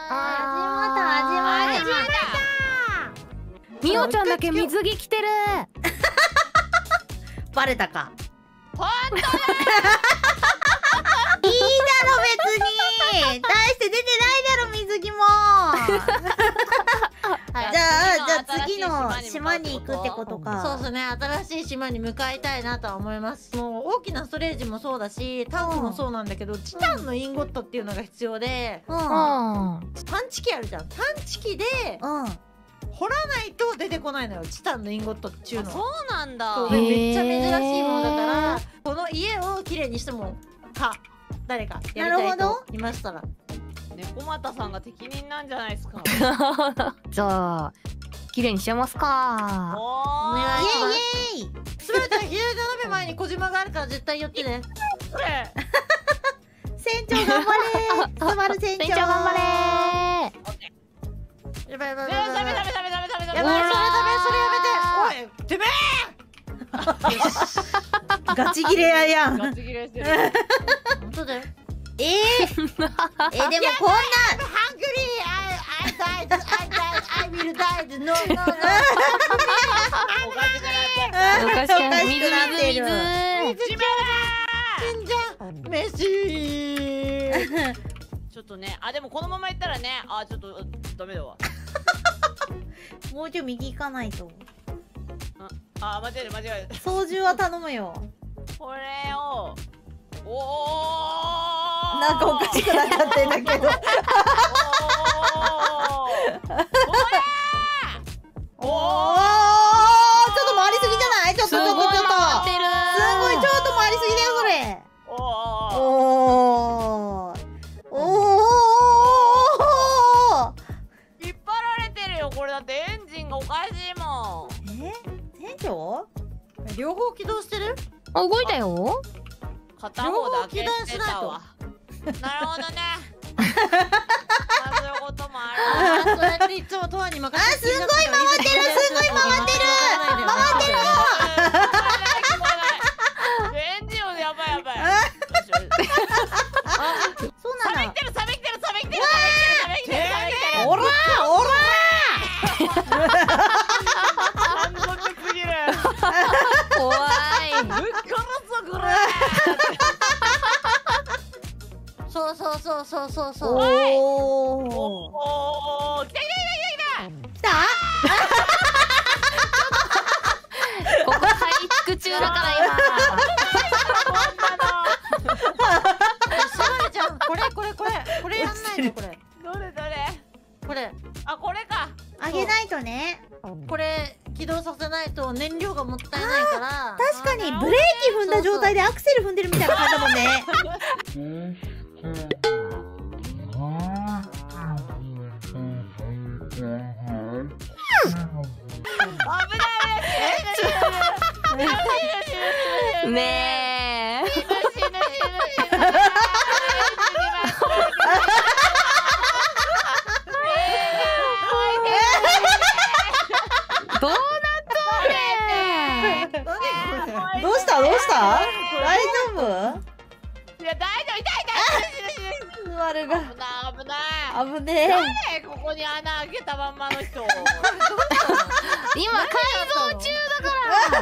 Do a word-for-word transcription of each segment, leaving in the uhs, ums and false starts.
あー、始まった始まった。みおちゃんだけ水着着てる。 バレたか。 ほんとだ。 いいだろ別に。大して出てないだろ水着も。じゃあじゃあ次の島に行くってことか。 そうですね、新しい島に向かいたいなとは思います。もう大きなストレージもそうだし、タンクもそうなんだけど、チタンのインゴットっていうのが必要で、 うん。うん。 探知機あるじゃん。探知機でうん。 掘らないと出てこないのよ、チタンのインゴットっていうの。 そうなんだ。 そうめっちゃ珍しいものだから、この家をきれいにしてもか誰かやりたいといましたら。 猫又さんが適任なんじゃないですか。じゃあ綺麗にしちゃいますか。 お願いします。 イエイイエイ。 すべての左斜め前に小島があるから絶対寄ってね。これ。 船長頑張れ。スバル船長。 船長頑張れ。 やばいやばいやばい。 ダメダメダメダメダメダメダメ。 やばい、それダメ、それやめて。おい、てめガチギレややん。 ガチギレしてる。 本当だよ。 えー、えでもこんな。 ハングリー、I, I died, I died, I will die, no, no, no. おかしくなってる。おかしくなってる。水水水。 死んじゃう。メシ。 ちょっとね、あでもこのままいったらね、あちょっとダメだわ。 もうちょい右行かないと。 あ間違える間違える。 操縦は頼むよ。 これを。おお。 なんかおかしくなっちゃってんだけど。おお。おお。ちょっと回りすぎじゃない？ちょっとちょっとちょっと。すごいちょっと回りすぎだよそれ。 おお。 おお。おお。 引っ張られてるよこれだってエンジンがおかしいもん。 え？船長？ 両方起動してる？ あ動いたよ。片方だけしてたわ。なるほどね。そういうこともある。 そうやっていつもトアに任せて。 あすごい回ってるすごい回ってる回ってるよ。エンジンをやばいやばい。 そうなの。 冷めてる冷めてる冷めてる冷めてる冷めてる冷めてる。 おらおら反則すぎる。怖い。ぶっ殺すぞこれ。 そうそうそうそうそうそう。 おおお。 お来た来た来た来た。 来た？ ここ回復中だから今。 すごいじゃん。これこれこれこれやんないのこれ。 どれどれ。 これあこれか。 あげないとね。 これ起動させないと燃料がもったいないから。 確かにブレーキ踏んだ状態でアクセル踏んでるみたいな感じだもんね。 ねえ。どうなったね。 どうしたどうした？大丈夫？ いや大丈夫痛い痛い。 スバルが危ない危ない。 危ねえ。 誰ここに穴開けたまんまの人。今改造中だから。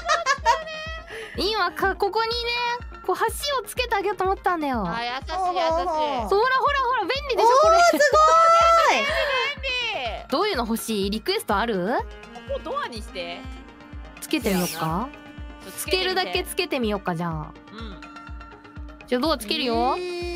今かここにねこう橋をつけてあげようと思ったんだよ。 あ優しい優しい。 ほらほらほらほら便利でしょこれ。 すごい。 便利。どういうの欲しい？リクエストある？ここドアにしてつけてみようか。つけるだけつけてみようかじゃあ。うん。じゃあドアつけるよ。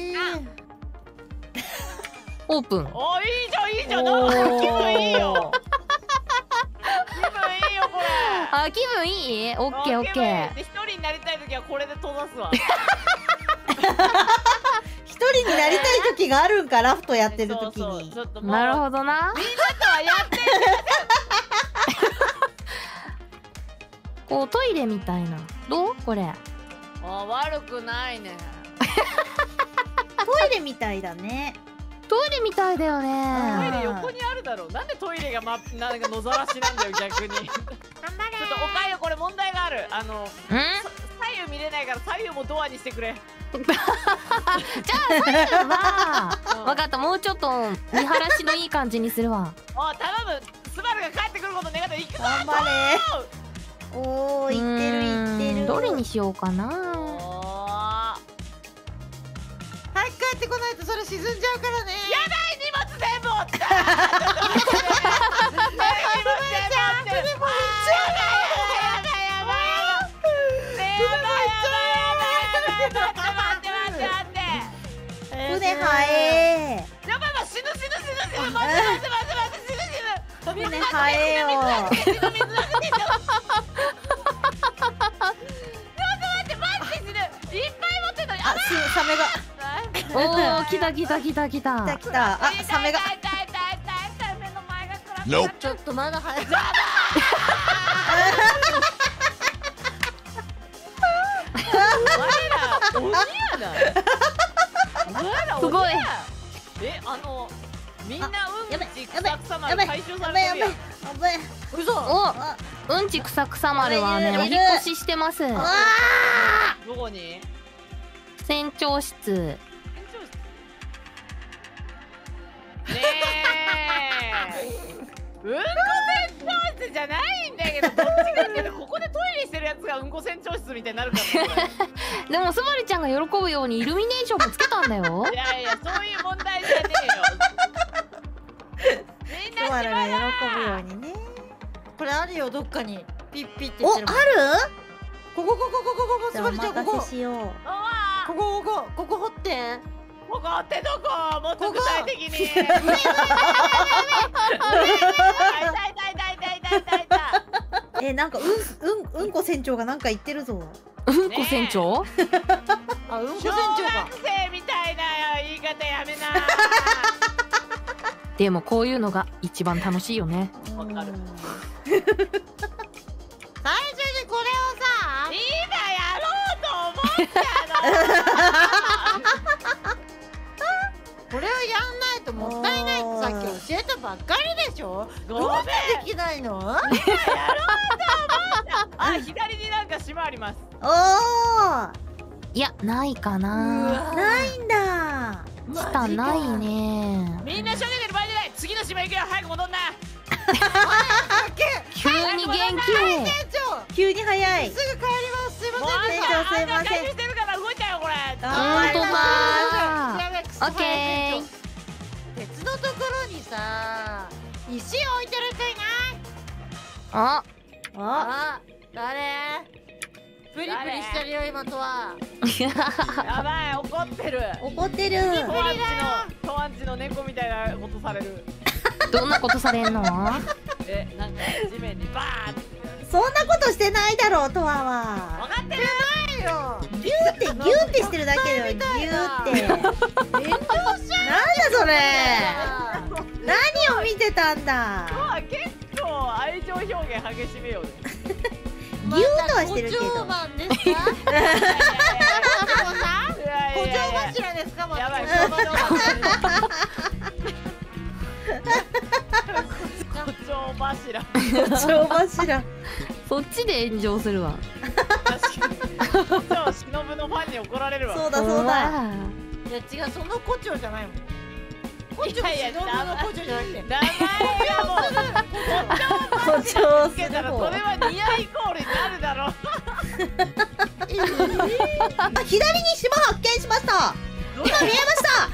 オープン。おいいじゃんいいじゃん。なんか気分いいよ。気分いいよこれ。あ気分いい？オッケーオッケー。一人になりたい時はこれで閉ざすわ。 一人になりたい時があるんかラフトやってる時に。 なるほどな。みんなとはやってる。こうトイレみたいな。どう？これ。あ悪くないね。 トイレみたいだね。 トイレみたいだよね。 トイレ横にあるだろう。なんでトイレがまなんか野ざらしなんだよ逆に。頑張れ。ちょっとおかゆこれ問題がある。あの左右見れないから左右もドアにしてくれ。 じゃあ左右は分かった。もうちょっと見晴らしのいい感じにするわ。 おい頼む。スバルが帰ってくること願って行くぞ。 頑張れ。おー、いってるいってる。 どれにしようかな。 早く帰ってこないとそれ沈んじゃうからね。 やばい、荷物全部持った。荷物全部持ってる。 船早え。 やばい、死ぬ死ぬ死ぬ死ぬ。待って待って待って待って、死ぬ死ぬ。 船早えよ。 水水水水水。ちょっと待って待って死ぬ。いっぱい持ってるのに。 あ、サメが。 おお、来た来た来た来た。 来た来た。あ、サメが。 ちょっとまだ早い。 お前ら鬼やな。 すごい。 え、あのみんなうんちくさくさまやばい回収さやばいやばいれてるやん。 やばい。 嘘。 お、うんちくさくさ丸はね、お引っ越ししてます。 あどこに？ 船長室。 ねえ。うんこ船長室じゃないんだけど、どっちかっていうとここでトイレしてるやつがうんこ船長室みたいになるからね。 でもスバルちゃんが喜ぶようにイルミネーションもつけたんだよ。 いやいや、そういう問題じゃねえよ。みんなあ。 しばがら喜ぶようにね。 これあるよ、どっかにピッピってお、ある？ 言ってるもん。ここここここここじゃあおスバルちゃん、ここ任せしよう。 あここここここ掘ってここってどこ？もっと具体的に。痛い痛い痛い痛い痛い痛い痛い。 え、なんかうんうんうんこ船長がなんか言ってるぞ。 うんこ船長？ あ、うんこ小船長が学生みたいな言い方やめな。 でもこういうのが一番楽しいよね。 わかる。 最初にこれをさ、 今やろうと思ったの。 これをやんないともったいないってさっき教えたばっかりでしょ。 ごめんどうしてできないの？ 今やろうと思った。あ、左になんか島あります。 おー、 いや、ないかな。 ないんだ。 下ないね。 みんなしょげてる場合じゃない。次の島行くよ。早く戻んな。 急に元船長、 急に早い。 すぐ帰ります。すいまもうせん。 船長すいませんあんた回収してるから動いたよこれ。 あほんとだやばい、クソオッケー。 鉄のところにさ、石置いてる人いない？ あ、 あ、 あ、誰？プリプリしてるよ今とは。 やばい、怒ってる。 怒ってる。 トワンチのトワンチの猫みたいなことされる。 どんなことされんの？ え、なんか地面にバーって。 そんなことしてないだろう、トワは。 分かってる。 ないよ。 ギューって、ギューってしてるだけだよ、ギューって。なんだそれ。何を見てたんだ。 トワ結構愛情表現激しめよね。 ギューとはしてるけど。 補聴版ですか？補聴柱ですか？ やばい、 補補聴柱。補聴柱。 超柱。 そっちで炎上するわ。 確かに。補聴忍のファンに怒られるわ。 そうだそうだ。 いや違う、その胡蝶じゃないもん。胡蝶忍の胡蝶じゃなくて。 名前がもう。 補聴するつけたらそれはニアイコールになるだろう。 あ、左に島発見しました。今見えました。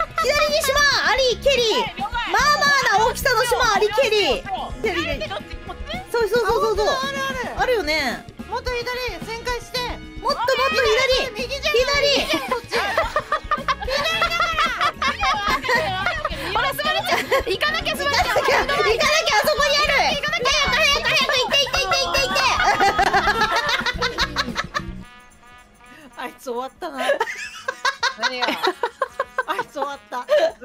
左に島ありケリー。まあまあな大きさの島ありケリー。ケリー。そうそうそうそうそう。 あるある。 あるよね。 もっと左旋回して。 もっともっと左。 右じゃない。 左。 こっち。 ほら、すばるちゃん、行かなきゃ、すばるちゃん。 行かなきゃ、あそこにある。行かなきゃ。早く早く早く行って行って行って行って行って。 あいつ終わったな。 何があいつ終わった。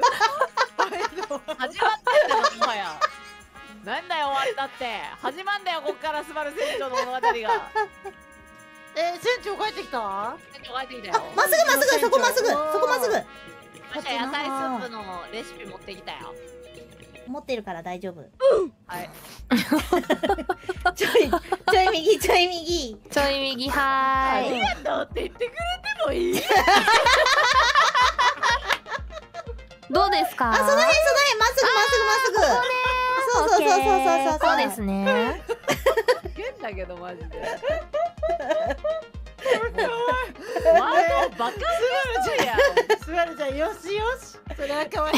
始まってんだろ、もはや。なんだよ、終わったって。始まんだよ、こっからスバル船長の物語が。 えー、船長帰ってきた？ 船長帰ってきたよ。 まっすぐまっすぐ、そこまっすぐ、そこまっすぐ。 野菜スープのレシピ持ってきたよ。 持ってるから大丈夫。 はい。 ちょいちょい右ちょい右ちょい右はーい。 ありがとうって言ってくれてもいい？ どうですか？ あ、その辺その辺まっすぐまっすぐまっすぐ。そうそうそうそうそうそうですね。 変だけどマジで。マジバカすぎるやん。 スバルちゃんよしよし。それは可愛い。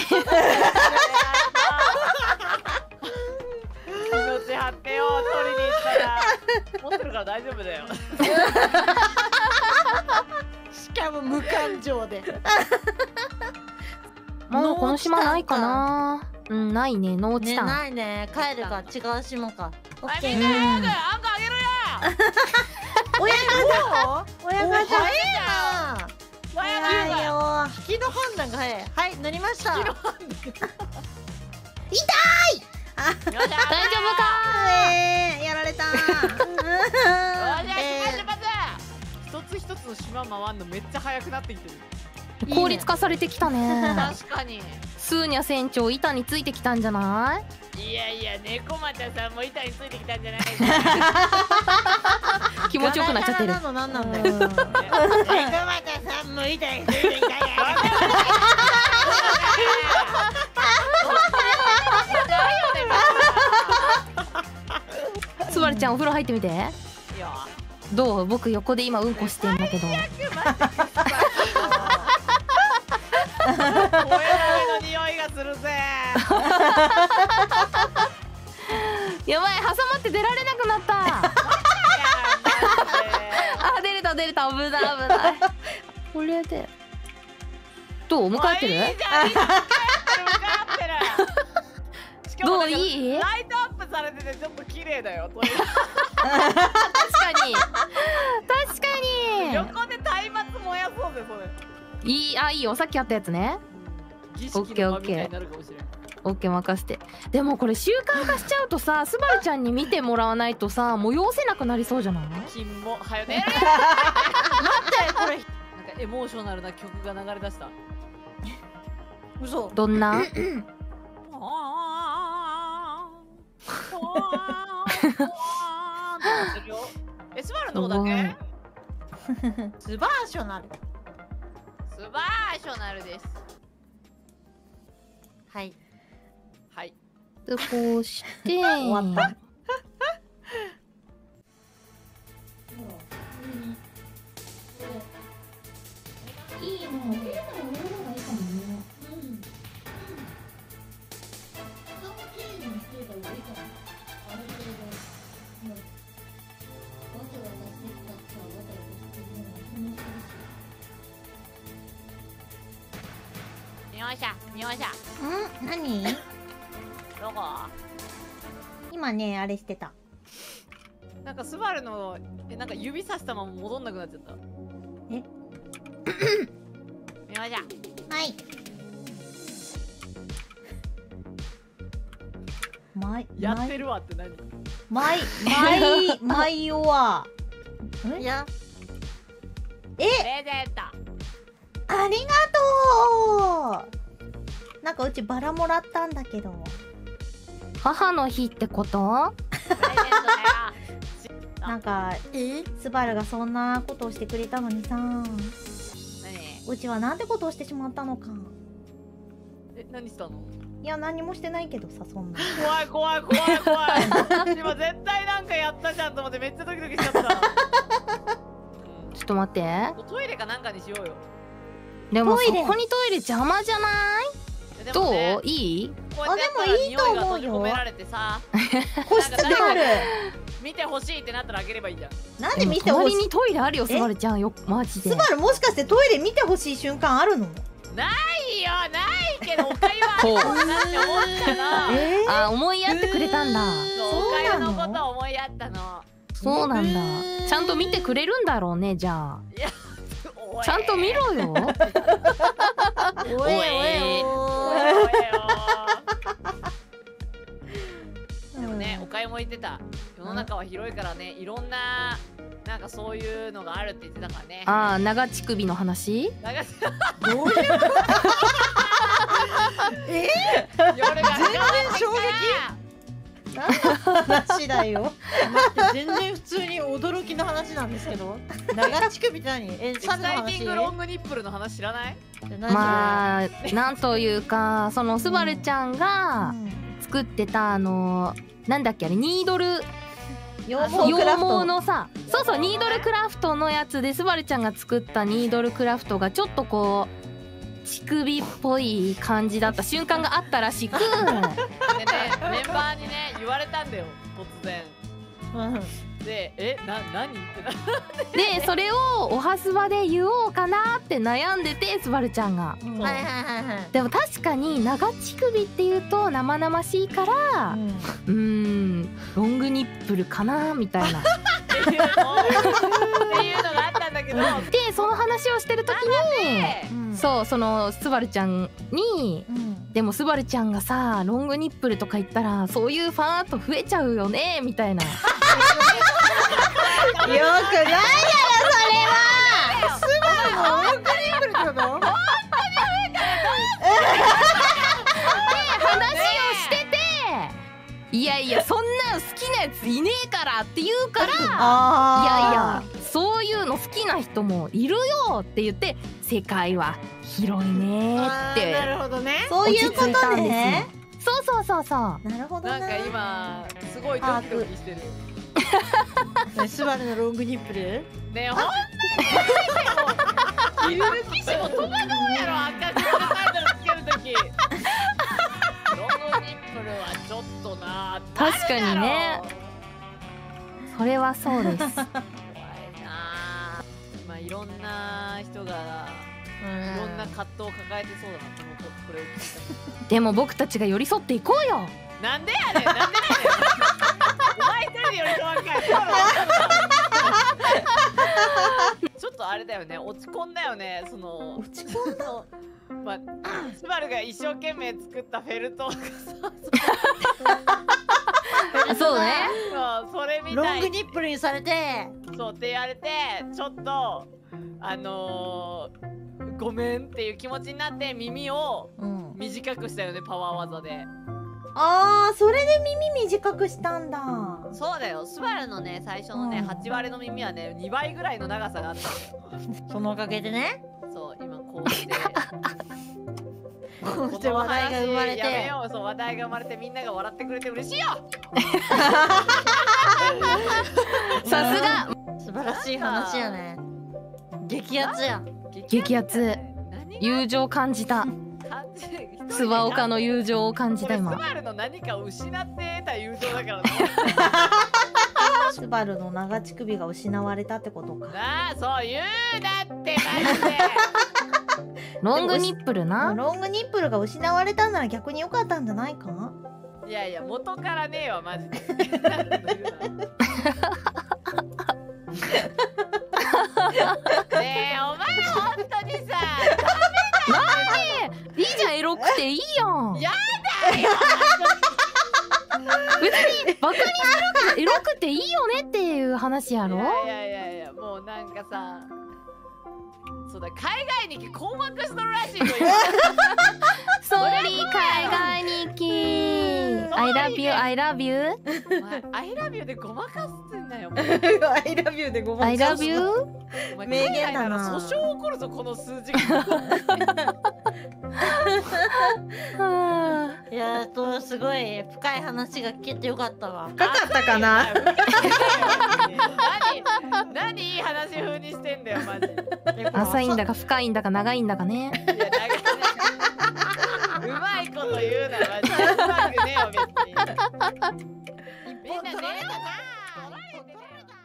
命張ってよ取りに行ったら持ってるから大丈夫だよ。 しかも無感情で。 もうこの島ないかな。うん、ないね。ノーチタン。 ね、ないね。帰るか違う島か。 オッケー。 みんな早くあんこあげるよ。 親方親方早いな。 早いよ。 引きの判断が早い。はい、乗りました。 痛い。あ、 大丈夫か。 えー、やられた。 一つ一つの島回るのめっちゃ早くなってきてる。 効率化されてきたね。 確かに。 スーニャ船長板についてきたんじゃない？ いやいや、猫又さんも板についてきたんじゃない？ 気持ちよくなっちゃってる。 なのなんなんだよ。猫又さんも板についてきたよ。 スバルちゃんお風呂入ってみて。どう？僕横で今うんこしてんだけど。 声の匂いがするぜ。 やばい、挟まって出られなくなった。あ、出れた出れた、危ない危ない。これでどう？向かってる？どう？いい？ ライトアップされててちょっと綺麗だよ。 確かに確かに。 横で松明燃やそうぜそれ。 いい、あ、いいよ、さっきあったやつね。オッケーオッケーオッケー、任せて。でもこれ習慣化しちゃうとさ、スバルちゃんに見てもらわないとさ、催せなくなりそうじゃない？ 金もはよね。待ってこれなんかエモーショナルな曲が流れ出した。 嘘。 どんな？ え、スバルの方だけ？ スバーショナル。 スバーショナルです。 はいはいでこうして終わった。いいもう。 よいしょよいしょ。 ん？何？ どこ？ 今ね、あれしてた。 なんかスバルのえなんか指さしたまま戻んなくなっちゃった。 え？ よいしょ。 はい。マイやってるわって何？ マイマイマイオア。 いや。 え？ プレゼント。 ありがとう。なんかうちバラもらったんだけど。 母の日ってこと？ プレゼントだよ。 なんかえ？ スバルがそんなことをしてくれたのにさ、 何？ うちはなんてことをしてしまったのか。 え、何したの？ いや、何もしてないけどさ、そんな。 怖い怖い怖い怖い。今絶対なんかやったじゃんと思ってめっちゃドキドキしちゃった。 ちょっと待って。 トイレかなんかにしようよ。 でもそこにトイレ邪魔じゃない？どう？いい？ あ、でもいいと思うよ。 込められてさ、 個室がある。 見てほしいってなったらあげればいいじゃん。 なんで見てほしい？ 隣にトイレあるよ、スバルちゃんよ、マジで。 スバルもしかしてトイレ見てほしい瞬間あるの？ ないよ、ないけどおかゆはあるかなって思ったの。 えー、 あ、思いやってくれたんだ。 そう、おかゆのことを思いやったの。 そうなんだ。ちゃんと見てくれるんだろうね、じゃあ。いや、ちゃんと見ろよ。 おえおえおでもね、おかゆも言ってた。世の中は広いからね、いろんななんかそういうのがあるって言ってたからね。 ああ、長乳首の話？ 長乳どういうこと？ え？ 夜が全然初話だよ。 待って、全然普通に驚きの話なんですけど。長乳首って何？え、 エキサイティングロングニップルの話知らない？ まあなんというか、そのスバルちゃんが作ってたあのなんだっけあれ、ニードル羊毛のさ、そうそう、ニードルクラフトのやつでスバルちゃんが作ったニードルクラフトがちょっとこう乳首っぽい感じだった瞬間があったらしくでね、 メンバーにね言われたんだよ、突然。で、え、な、何ってなってで、それをおはスバで言おうかなって悩んでて、スバルちゃんが。でも確かに長乳首っていうと生々しいから、うーん、ロングニップルかなみたいな。 っていうのがあったんだけど、 でその話をしてる時に、そう、そのスバルちゃんに、でもスバルちゃんがさロングニップルとか言ったらそういうファンと増えちゃうよねみたいな。よくないだろそれは。スバルのロングニップルってこと？本当に増えた話をしてて、いやいやそんな好きなやついねえからって言うから、いやいやそういうの好きな人もいるよって言って、世界は広いねーって。 なるほどね。 そういうことね。 そうそうそうそう。 なるほどね。 なんか今すごいドキドキしてる。 スバルのロングニップル？ ね、ほんとにいる騎士も戸惑うやろ、赤字でタイトルつけるとき。ロングニップルはちょっとな。 確かにね。それはそうです。怖いな。 まあいろんな人がいろんな葛藤を抱えてそうだな、このこれを聞いた。でも僕たちが寄り添っていこうよ。 なんでやねん、なんでやねん。お前一人で寄り添わんかい。ちょっとあれだよね、落ち込んだよね、その。 落ち込んだ。 まあ、スバルが一生懸命作ったフェルト。 そうね。 そう、それみたい。 ロングニップルにされて。 そうって言われて、ちょっとあのー、ごめんっていう気持ちになって耳を短くしたよね、パワー技で。 あー、それで耳短くしたんだ。 そうだよ、スバルのね最初のね、うん、はち割の耳はねにばいぐらいの長さがあったのよ。 そのおかげでね。 そう、今こうしてこうして話題が生まれて、 やめよう、そう話題が生まれてみんなが笑ってくれて嬉しいよ。 さすが素晴らしい話やね。激アツや。 激アツ。友情感じた。スバオカの友情を感じた今。 スバルの何かを失って得た友情だからね。 スバルの長乳首が失われたってことか。 ああ、そう言うなってマジで。 ロングニップルな。 ロングニップルが失われたなら逆に良かったんじゃないか。 いやいや、元からねえわマジで。ねえ、お前本当にさ、 なんでいいじゃん、エロくていいやん。 やだよ。 別にバカにするけどエロくていいよねっていう話やろ。 いやいやいやいや、もうなんかさ、そうだ、海外に困惑しとるらしいのよ。 ソーリー海外日記。I love you, I love you. I love you でごまかすんだよ。 I love you でごまかす。 I love you。 名言だな。 訴訟起こるぞこの数字。 いやー、とすごい深い話が聞けてよかったわ。 深かったかな。 何何いい話風にしてんだよマジ。 浅いんだか深いんだか長いんだかね。 いや長いね。うまいこと言うなマジで。うまくねえよ別に。みんな寝れたな。